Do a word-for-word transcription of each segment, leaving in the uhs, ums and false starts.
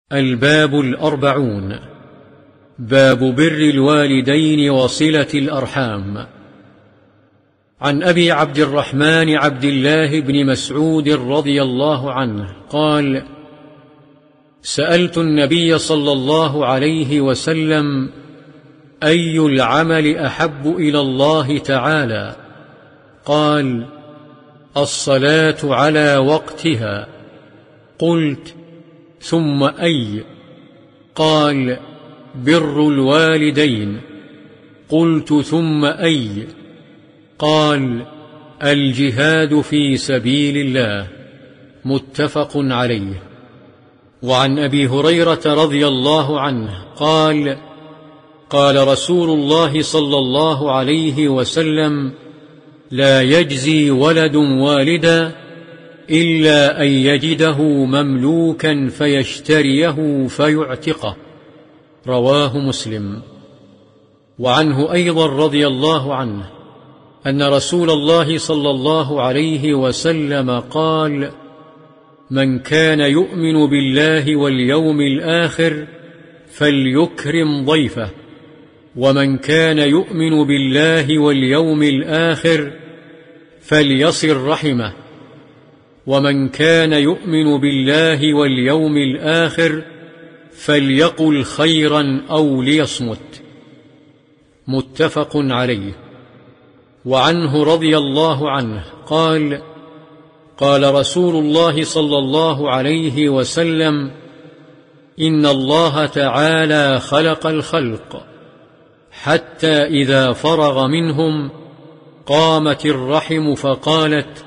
الباب الأربعون. باب بر الوالدين وصلة الأرحام. عن أبي عبد الرحمن عبد الله بن مسعود رضي الله عنه قال: سألت النبي صلى الله عليه وسلم: أي العمل أحب إلى الله تعالى؟ قال: الصلاة على وقتها. قلت: ثم أي؟ قال: بر الوالدين. قلت: ثم أي؟ قال: الجهاد في سبيل الله. متفق عليه. وعن أبي هريرة رضي الله عنه قال: قال رسول الله صلى الله عليه وسلم: لا يجزي ولد والدا إلا أن يجده مملوكا فيشتريه فيعتقه. رواه مسلم. وعنه أيضا رضي الله عنه أن رسول الله صلى الله عليه وسلم قال: من كان يؤمن بالله واليوم الآخر فليكرم ضيفه، ومن كان يؤمن بالله واليوم الآخر فليصل رحمه، ومن كان يؤمن بالله واليوم الآخر فليقل خيرا أو ليصمت. متفق عليه. وعنه رضي الله عنه قال: قال رسول الله صلى الله عليه وسلم: إن الله تعالى خلق الخلق حتى إذا فرغ منهم قامت الرحم فقالت: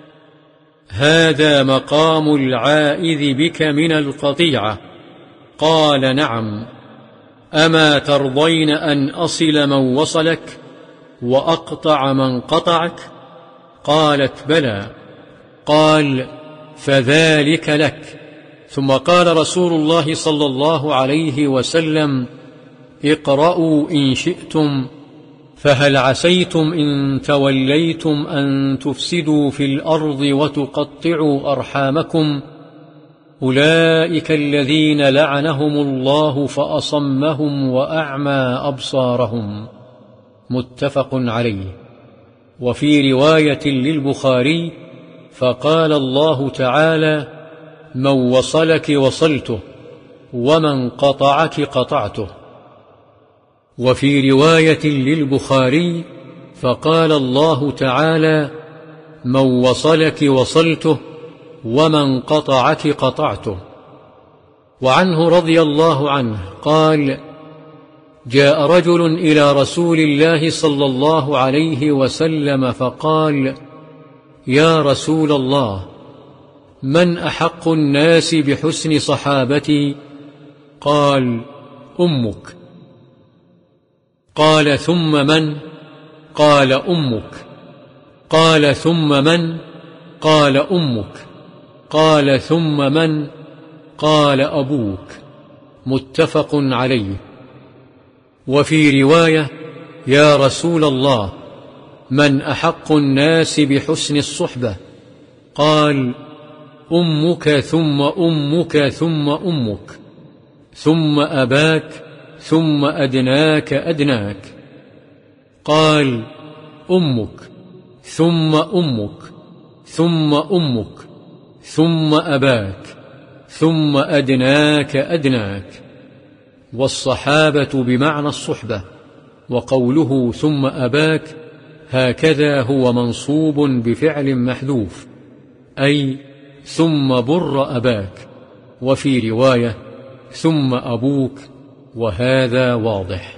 هذا مقام العائذ بك من القطيعة. قال: نعم. أما ترضين أن أصل من وصلك وأقطع من قطعك؟ قالت: بلى. قال: فذلك لك. ثم قال رسول الله صلى الله عليه وسلم: اقرأوا إن شئتم، فهل عسيتم إن توليتم أن تفسدوا في الأرض وتقطعوا أرحامكم؟ أولئك الذين لعنهم الله فأصمهم وأعمى أبصارهم. متفق عليه. وفي رواية للبخاري: فقال الله تعالى: من وصلك وصلته، ومن قطعك قطعته. وفي رواية للبخاري: فقال الله تعالى: من وصلك وصلته، ومن قطعك قطعته. وعنه رضي الله عنه قال: جاء رجل إلى رسول الله صلى الله عليه وسلم فقال: يا رسول الله، من أحق الناس بحسن صحابتي؟ قال: أمك. قال: ثم من؟ قال: أمك. قال: ثم من؟ قال: أمك. قال: ثم من؟ قال: أبوك. متفق عليه. وفي رواية: يا رسول الله، من أحق الناس بحسن الصحبة؟ قال: أمك ثم أمك ثم أمك ثم أباك ثم أدناك أدناك. قال: أمك ثم أمك ثم أمك ثم أباك ثم أدناك أدناك. والصحابة بمعنى الصحبة، وقوله ثم أباك هكذا هو منصوب بفعل محذوف، أي ثم بر أباك. وفي رواية: ثم أبوك، وهذا واضح.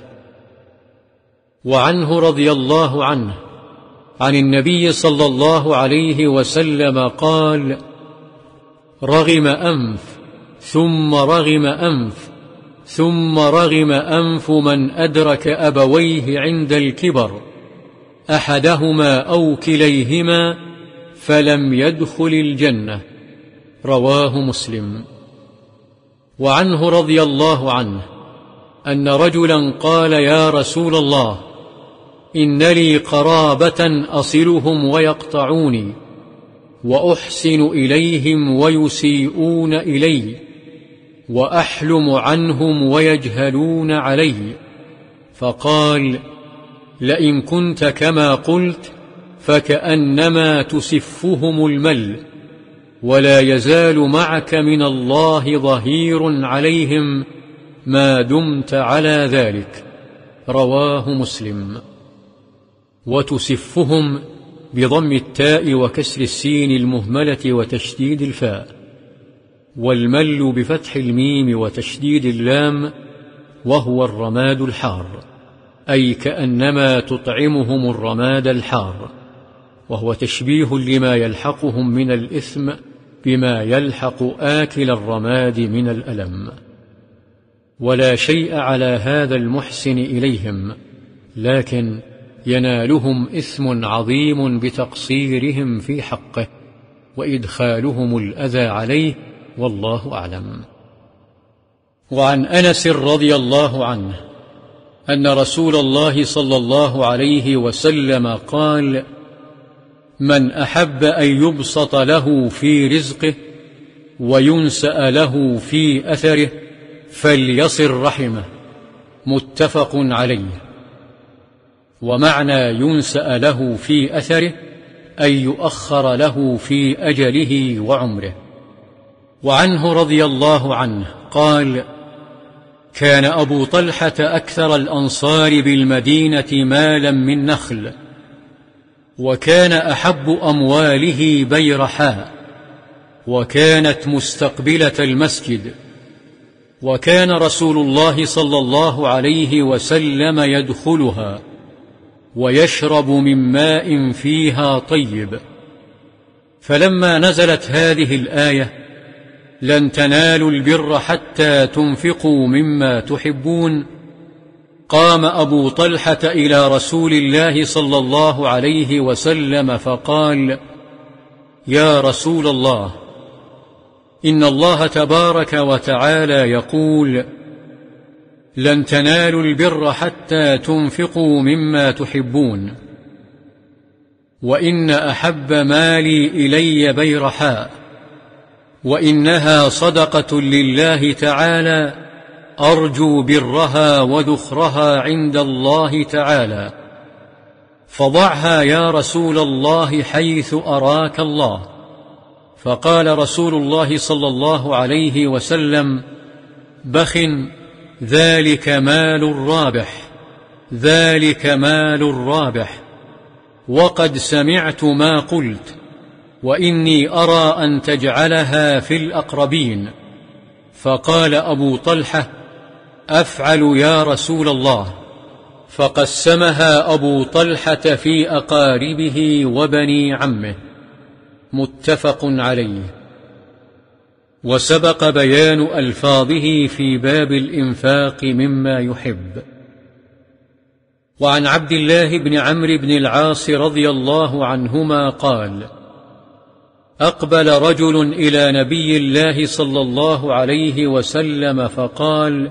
وعنه رضي الله عنه عن النبي صلى الله عليه وسلم قال: رغم أنف ثم رغم أنف ثم رغم أنف من أدرك أبويه عند الكبر، أحدهما أو كليهما، فلم يدخل الجنة. رواه مسلم. وعنه رضي الله عنه أن رجلا قال: يا رسول الله، إن لي قرابة أصلهم وأحلم عنهم ويجهلون علي، فقال: لئن كنت كما قلت فكأنما تسفهم المل، ولا يزال معك من الله ظهير عليهم ما دمت على ذلك. رواه مسلم. وتسفهم بضم التاء وكسر السين المهملة وتشديد الفاء، والمل بفتح الميم وتشديد اللام، وهو الرماد الحار، أي كأنما تطعمهم الرماد الحار، وهو تشبيه لما يلحقهم من الإثم بما يلحق آكل الرماد من الألم. ولا شيء على هذا المحسن إليهم، لكن ينالهم إثم عظيم بتقصيرهم في حقه وإدخالهم الأذى عليه، والله أعلم. وعن أنس رضي الله عنه أن رسول الله صلى الله عليه وسلم قال: من أحب أن يبسط له في رزقه وينسأ له في أثره فليصل رحمه. متفق عليه. ومعنى ينسأ له في أثره أن يؤخر له في أجله وعمره. وعنه رضي الله عنه قال: كان أبو طلحة أكثر الأنصار بالمدينة مالا من نخل، وكان أحب أمواله بيرحاء، وكانت مستقبلة المسجد، وكان رسول الله صلى الله عليه وسلم يدخلها ويشرب من ماء فيها طيب. فلما نزلت هذه الآية: لن تنالوا البر حتى تنفقوا مما تحبون، قام أبو طلحة إلى رسول الله صلى الله عليه وسلم فقال: يا رسول الله، إن الله تبارك وتعالى يقول: لن تنالوا البر حتى تنفقوا مما تحبون، وإن أحب مالي إلي بيرحاء، وإنها صدقة لله تعالى أرجو برها وذخرها عند الله تعالى، فضعها يا رسول الله حيث أراك الله. فقال رسول الله صلى الله عليه وسلم: بخ، ذلك مال رابح، ذلك مال رابح، وقد سمعت ما قلت، وإني أرى أن تجعلها في الأقربين. فقال أبو طلحة: أفعل يا رسول الله. فقسمها أبو طلحة في أقاربه وبني عمه. متفق عليه. وسبق بيان ألفاظه في باب الإنفاق مما يحب. وعن عبد الله بن عمرو بن العاص رضي الله عنهما قال: أقبل رجل إلى نبي الله صلى الله عليه وسلم فقال: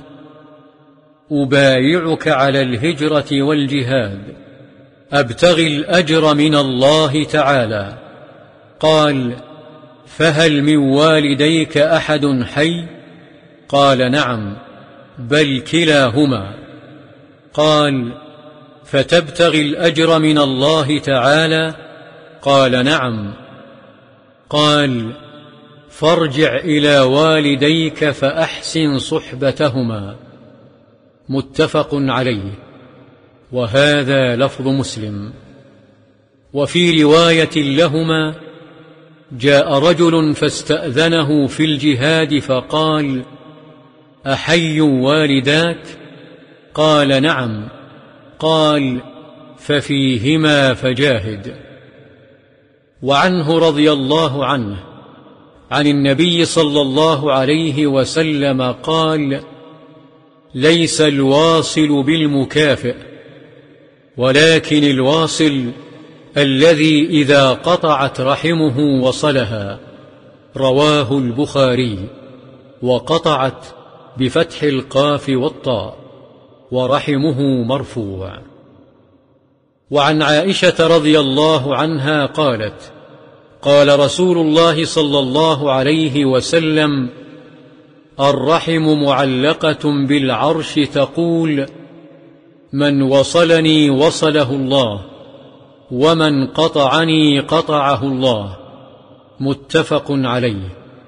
أبايعك على الهجرة والجهاد، أبتغي الأجر من الله تعالى. قال: فهل من والديك أحد حي؟ قال: نعم، بل كلاهما. قال: فتبتغي الأجر من الله تعالى؟ قال: نعم. قال: فارجع إلى والديك فأحسن صحبتهما. متفق عليه. وهذا لفظ مسلم. وفي رواية لهما: جاء رجل فاستأذنه في الجهاد فقال: أحي والداك؟ قال: نعم. قال: ففيهما فجاهد. وعنه رضي الله عنه عن النبي صلى الله عليه وسلم قال: ليس الواصل بالمكافئ، ولكن الواصل الذي إذا قطعت رحمه وصلها. رواه البخاري. وقطعت بفتح القاف والطاء، ورحمه مرفوع. وعن عائشة رضي الله عنها قالت: قال رسول الله صلى الله عليه وسلم: الرحم معلقة بالعرش تقول: من وصلني وصله الله، ومن قطعني قطعه الله. متفق عليه.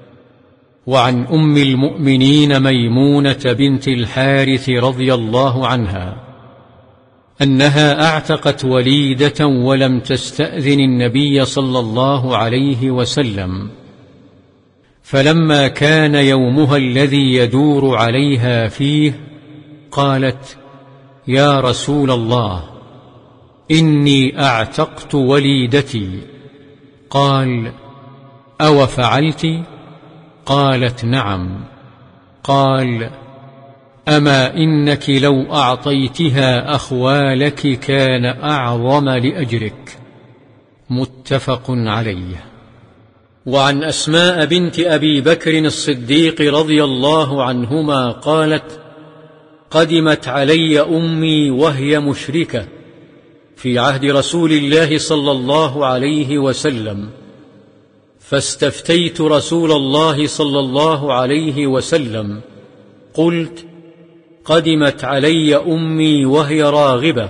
وعن أم المؤمنين ميمونة بنت الحارث رضي الله عنها أنها أعتقت وليدة ولم تستأذن النبي صلى الله عليه وسلم، فلما كان يومها الذي يدور عليها فيه قالت: يا رسول الله، إني أعتقت وليدتي. قال: أو فعلت؟ قالت: نعم. قال: أما إنك لو أعطيتها أخوالك كان أعظم لأجرك. متفق عليه. وعن أسماء بنت أبي بكر الصديق رضي الله عنهما قالت: قدمت علي أمي وهي مشركة في عهد رسول الله صلى الله عليه وسلم، فاستفتيت رسول الله صلى الله عليه وسلم، قلت: قدمت علي أمي وهي راغبة،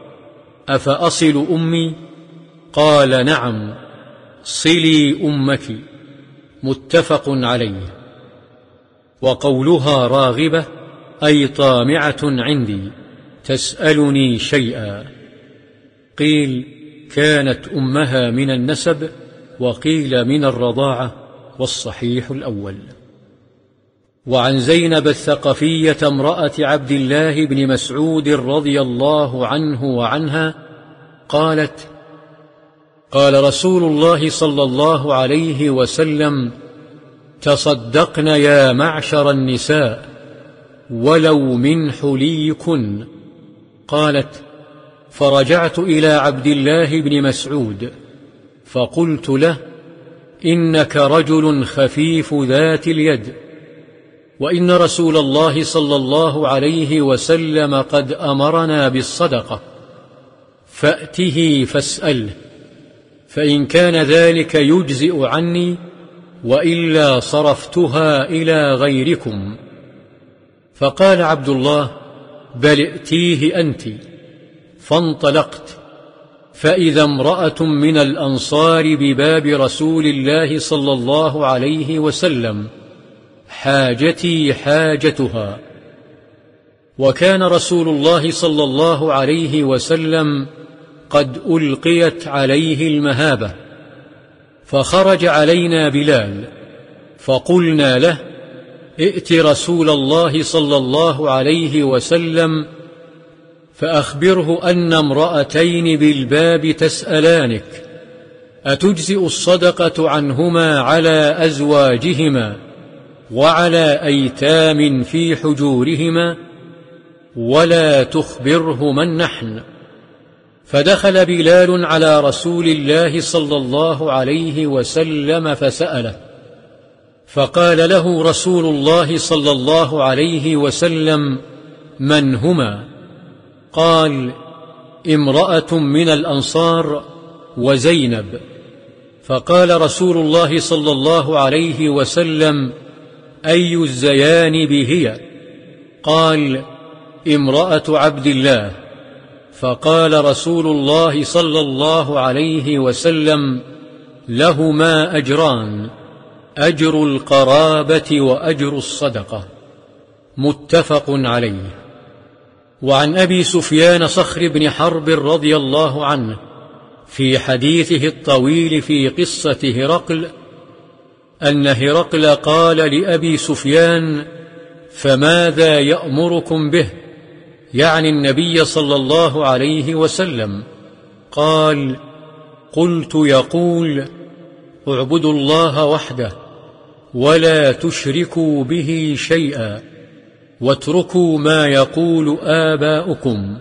أفأصل أمي؟ قال: نعم، صلي أمك. متفق عليه. وقولها راغبة أي طامعة عندي، تسألني شيئا. قيل: كانت أمها من النسب، وقيل من الرضاعة، والصحيح الأول. وعن زينب الثقفية امرأة عبد الله بن مسعود رضي الله عنه وعنها قالت: قال رسول الله صلى الله عليه وسلم: تصدقن يا معشر النساء ولو من حليكن. قالت: فرجعت إلى عبد الله بن مسعود فقلت له: إنك رجل خفيف ذات اليد، وإن رسول الله صلى الله عليه وسلم قد أمرنا بالصدقة، فأته فاسأله، فإن كان ذلك يجزئ عني، وإلا صرفتها إلى غيركم. فقال عبد الله: بل ائتيه أنت. فانطلقت، فإذا امرأة من الأنصار بباب رسول الله صلى الله عليه وسلم، حاجتي حاجتها. وكان رسول الله صلى الله عليه وسلم قد ألقيت عليه المهابة، فخرج علينا بلال، فقلنا له: ائت رسول الله صلى الله عليه وسلم فأخبره أن امرأتين بالباب تسألانك، أتجزئ الصدقة عنهما على أزواجهما وعلى أيتام في حجورهما؟ ولا تخبره من نحن. فدخل بلال على رسول الله صلى الله عليه وسلم فسأله، فقال له رسول الله صلى الله عليه وسلم: من هما؟ قال: امرأة من الأنصار وزينب. فقال رسول الله صلى الله عليه وسلم: أي الزيانب هي؟ قال: امرأة عبد الله. فقال رسول الله صلى الله عليه وسلم: لهما أجران، أجر القرابة وأجر الصدقة. متفق عليه. وعن أبي سفيان صخر بن حرب رضي الله عنه في حديثه الطويل في قصة هرقل أن هرقل قال لأبي سفيان: فماذا يأمركم به؟ يعني النبي صلى الله عليه وسلم. قال: قلت: يقول: اعبدوا الله وحده ولا تشركوا به شيئا، واتركوا ما يقول آباؤكم،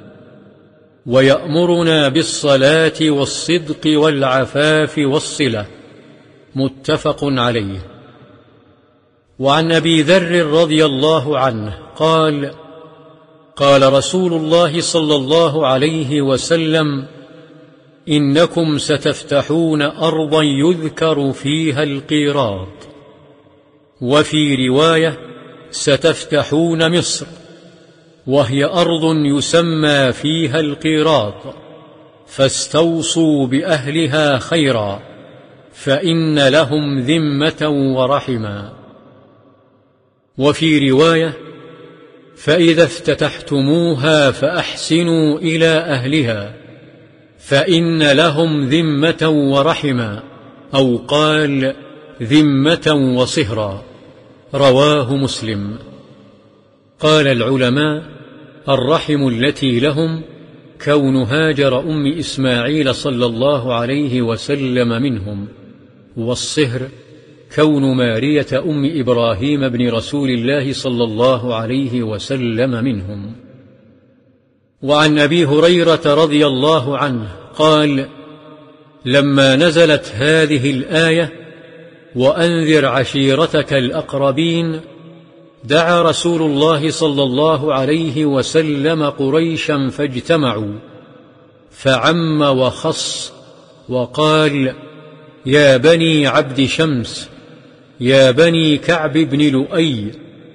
ويأمرنا بالصلاة والصدق والعفاف والصلة. متفق عليه. وعن أبي ذر رضي الله عنه قال: قال رسول الله صلى الله عليه وسلم: إنكم ستفتحون أرضا يذكر فيها القيراط. وفي رواية: ستفتحون مصر، وهي أرض يسمى فيها القيراط، فاستوصوا بأهلها خيرا، فإن لهم ذمة ورحما. وفي رواية: فإذا افتتحتموها فأحسنوا إلى أهلها، فإن لهم ذمة ورحما، أو قال ذمة وصهرا. رواه مسلم. قال العلماء: الرحم التي لهم كون هاجر أم إسماعيل صلى الله عليه وسلم منهم، والصهر كون مارية أم إبراهيم بن رسول الله صلى الله عليه وسلم منهم. وعن أبي هريرة رضي الله عنه قال: لما نزلت هذه الآية: وأنذر عشيرتك الأقربين، دعا رسول الله صلى الله عليه وسلم قريشا فاجتمعوا، فعم وخص وقال: يا بني عبد شمس، يا بني كعب بن لؤي،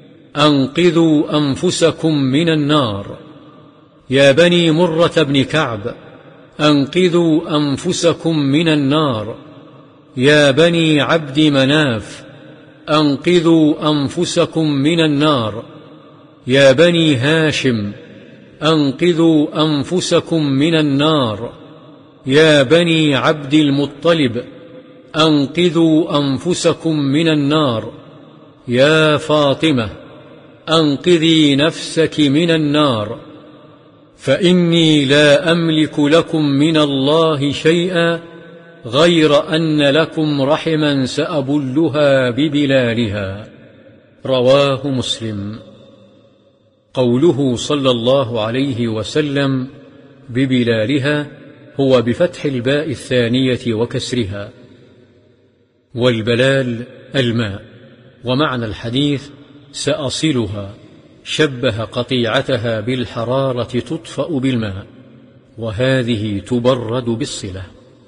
أنقذوا أنفسكم من النار، يا بني مرة بن كعب، أنقذوا أنفسكم من النار، يا بني عبد مناف، أنقذوا أنفسكم من النار، يا بني هاشم، أنقذوا أنفسكم من النار، يا بني عبد المطلب، أنقذوا أنفسكم من النار، يا فاطمة، أنقذي نفسك من النار، فإني لا أملك لكم من الله شيئا غير أن لكم رحما سأبلها ببلالها. رواه مسلم. قوله صلى الله عليه وسلم ببلالها هو بفتح الباء الثانية وكسرها، والبلال الماء. ومعنى الحديث سأصلها، شبه قطيعتها بالحرارة تطفأ بالماء، وهذه تبرد بالصلة.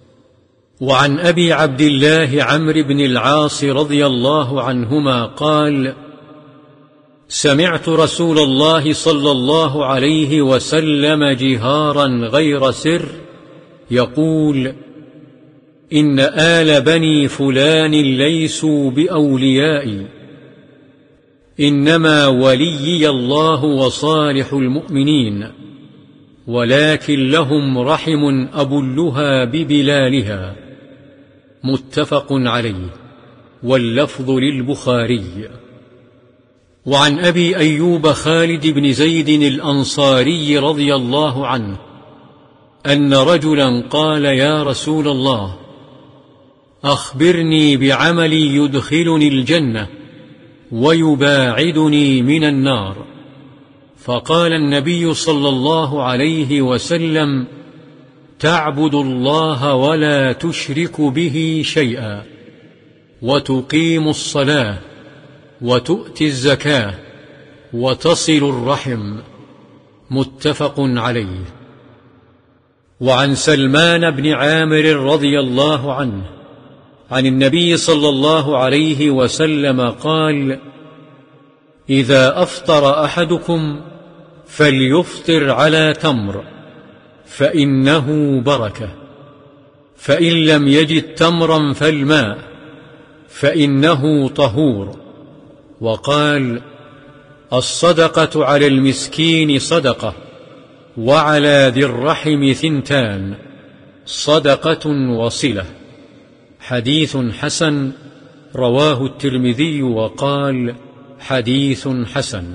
وعن أبي عبد الله عمرو بن العاص رضي الله عنهما قال: سمعت رسول الله صلى الله عليه وسلم جهارا غير سر يقول: إن آل بني فلان ليسوا بأوليائي، إنما وليي الله وصالح المؤمنين، ولكن لهم رحم أبلها ببلالها. متفق عليه، واللفظ للبخاري. وعن أبي أيوب خالد بن زيد الأنصاري رضي الله عنه أن رجلا قال: يا رسول الله، أخبرني بعمل يدخلني الجنة ويباعدني من النار. فقال النبي صلى الله عليه وسلم: تعبد الله ولا تشرك به شيئا، وتقيم الصلاة، وتؤتي الزكاة، وتصل الرحم. متفق عليه. وعن سلمان بن عامر رضي الله عنه عن النبي صلى الله عليه وسلم قال: إذا أفطر أحدكم فليفطر على تمر، فإنه بركة، فإن لم يجد تمرا فالماء، فإنه طهور. وقال: الصدقة على المسكين صدقة، وعلى ذي الرحم ثنتان، صدقة وصلة. حديث حسن. رواه الترمذي وقال: حديث حسن.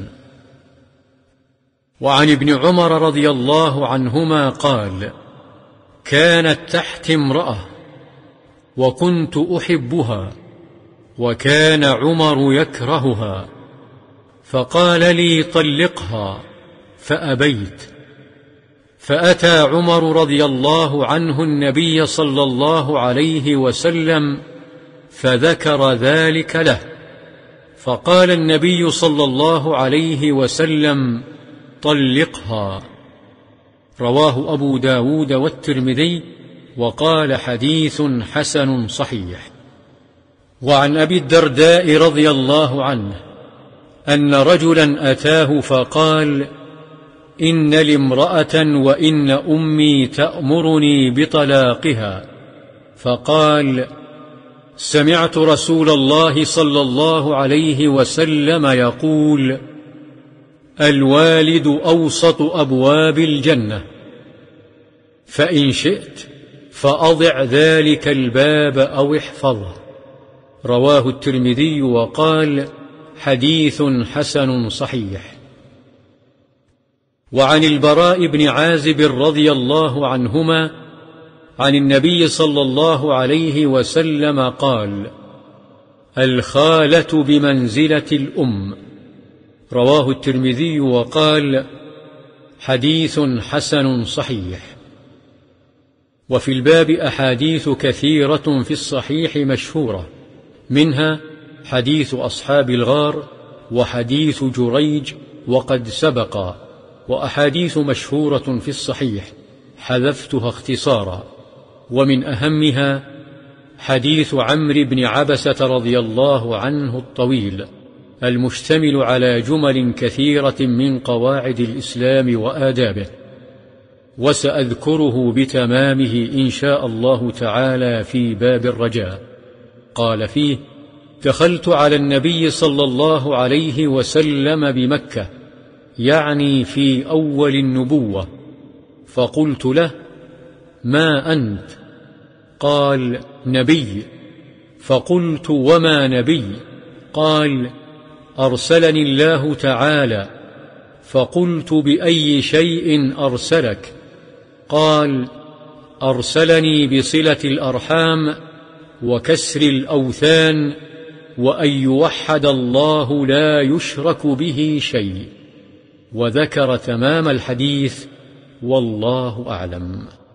وعن ابن عمر رضي الله عنهما قال: كانت تحت امرأة وكنت أحبها، وكان عمر يكرهها، فقال لي: طلقها، فأبيت. فأتى عمر رضي الله عنه النبي صلى الله عليه وسلم فذكر ذلك له، فقال النبي صلى الله عليه وسلم: طلقها. رواه أبو داود والترمذي، وقال: حديث حسن صحيح. وعن أبي الدرداء رضي الله عنه أن رجلا أتاه فقال: إن لي امرأة وإن أمي تأمرني بطلاقها. فقال: سمعت رسول الله صلى الله عليه وسلم يقول: الوالد أوسط أبواب الجنة، فإن شئت فأضع ذلك الباب أو احفظه. رواه الترمذي وقال: حديث حسن صحيح. وعن البراء بن عازب رضي الله عنهما عن النبي صلى الله عليه وسلم قال: الخالة بمنزلة الأم. رواه الترمذي وقال: حديث حسن صحيح. وفي الباب أحاديث كثيرة في الصحيح مشهورة، منها حديث أصحاب الغار وحديث جريج وقد سبقا، وأحاديث مشهورة في الصحيح حذفتها اختصارا، ومن أهمها حديث عمرو بن عبسة رضي الله عنه الطويل المشتمل على جمل كثيرة من قواعد الإسلام وآدابه، وسأذكره بتمامه إن شاء الله تعالى في باب الرجاء. قال فيه: دخلت على النبي صلى الله عليه وسلم بمكة، يعني في أول النبوة، فقلت له: ما أنت؟ قال: نبي. فقلت: وما نبي؟ قال: أرسلني الله تعالى. فقلت: بأي شيء أرسلك؟ قال: أرسلني بصلة الأرحام وكسر الأوثان وأن يوحد الله لا يشرك به شيء. وذكر تمام الحديث، والله أعلم.